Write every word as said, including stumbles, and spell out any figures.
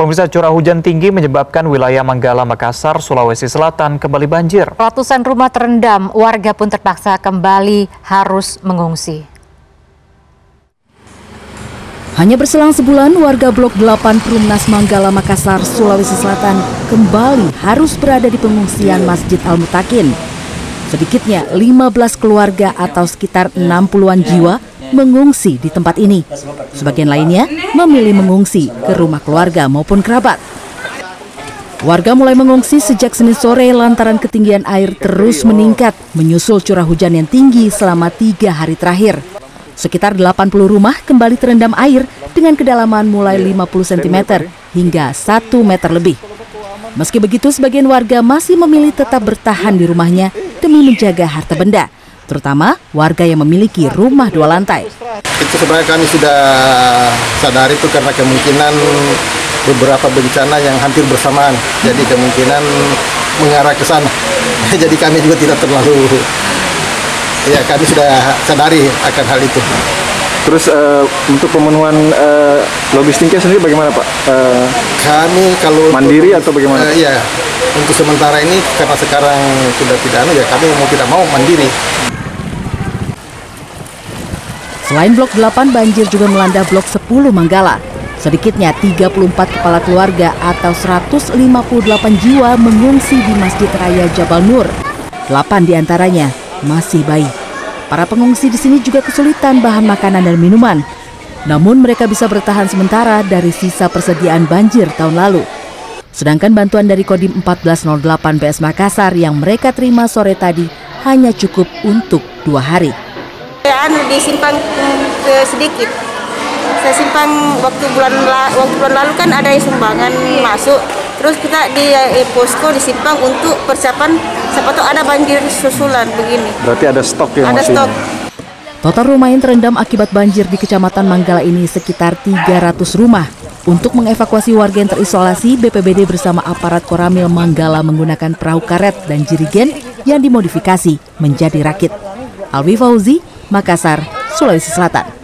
Pemirsa, curah hujan tinggi menyebabkan wilayah Manggala, Makassar, Sulawesi Selatan kembali banjir. Ratusan rumah terendam, warga pun terpaksa kembali harus mengungsi. Hanya berselang sebulan, warga Blok delapan Perumnas Manggala, Makassar, Sulawesi Selatan kembali harus berada di pengungsian Masjid Al-Mutakin. Sedikitnya lima belas keluarga atau sekitar enam puluhan jiwa mengungsi di tempat ini. Sebagian lainnya memilih mengungsi ke rumah keluarga maupun kerabat. Warga mulai mengungsi sejak Senin sore lantaran ketinggian air terus meningkat menyusul curah hujan yang tinggi selama tiga hari terakhir. Sekitar delapan puluh rumah kembali terendam air dengan kedalaman mulai lima puluh sentimeter hingga satu meter lebih. Meski begitu, sebagian warga masih memilih tetap bertahan di rumahnya demi menjaga harta benda, terutama warga yang memiliki rumah dua lantai. Itu sebenarnya kami sudah sadari itu karena kemungkinan beberapa bencana yang hampir bersamaan, jadi kemungkinan mengarah ke sana. Jadi kami juga tidak terlalu, ya kami sudah sadari akan hal itu. Terus uh, untuk pemenuhan uh, logistiknya sendiri bagaimana Pak? Uh, kami kalau mandiri untuk, atau bagaimana? Uh, iya, untuk sementara ini karena sekarang sudah tidak anu ya kami mau tidak mau mandiri. Selain Blok delapan, banjir juga melanda Blok sepuluh Manggala. Sedikitnya tiga puluh empat kepala keluarga atau seratus lima puluh delapan jiwa mengungsi di Masjid Raya Jabal Nur. Delapan diantaranya masih bayi. Para pengungsi di sini juga kesulitan bahan makanan dan minuman. Namun mereka bisa bertahan sementara dari sisa persediaan banjir tahun lalu. Sedangkan bantuan dari Kodim empat belas nol delapan B S Makassar yang mereka terima sore tadi hanya cukup untuk dua hari. Anu disimpang ke sedikit. Saya simpang waktu bulan waktu bulan lalu kan ada sumbangan masuk. Terus kita di eh, posko disimpang untuk persiapan siapa tahu ada banjir susulan begini. Berarti ada stok yang ada masih. Stok. Total rumah yang terendam akibat banjir di Kecamatan Manggala ini sekitar tiga ratus rumah. Untuk mengevakuasi warga yang terisolasi, B P B D bersama aparat Koramil Manggala menggunakan perahu karet dan jirigen yang dimodifikasi menjadi rakit. Alwi Fauzi, Makassar, Sulawesi Selatan.